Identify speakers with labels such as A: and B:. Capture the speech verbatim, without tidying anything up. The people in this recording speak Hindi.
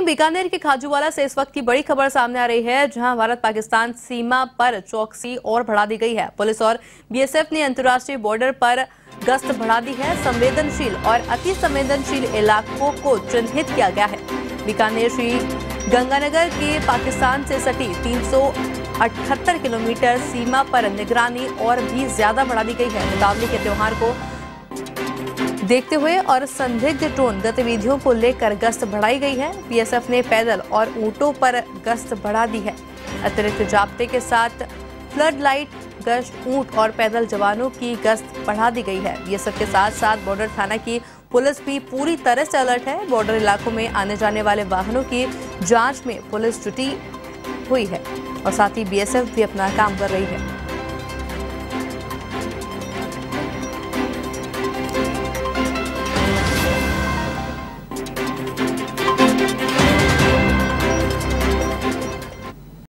A: बीकानेर के खाजूवाला से इस वक्त की बड़ी खबर सामने आ रही है, जहां भारत पाकिस्तान सीमा पर चौकसी और बढ़ा दी गई है। पुलिस और बीएसएफ ने अंतर्राष्ट्रीय बॉर्डर पर गश्त बढ़ा दी है। संवेदनशील और अति संवेदनशील इलाकों को चिन्हित किया गया है। बीकानेर श्री गंगानगर के पाकिस्तान से सटी तीन सौ अठहत्तर किलोमीटर सीमा पर निगरानी और भी ज्यादा बढ़ा दी गई है। दीपावली के त्योहार को देखते हुए और संदिग्ध ड्रोन गतिविधियों को लेकर गश्त बढ़ाई गई है। बीएसएफ ने पैदल और ऊंटों पर गश्त बढ़ा दी है। अतिरिक्त जाब्ते के साथ फ्लड लाइट गश्त, ऊंट और पैदल जवानों की गश्त बढ़ा दी गई है। बीएसएफ के साथ साथ बॉर्डर थाना की पुलिस भी पूरी तरह से अलर्ट है। बॉर्डर इलाकों में आने जाने वाले वाहनों की जांच में पुलिस जुटी हुई है और साथ ही बीएसएफ भी अपना काम कर रही है।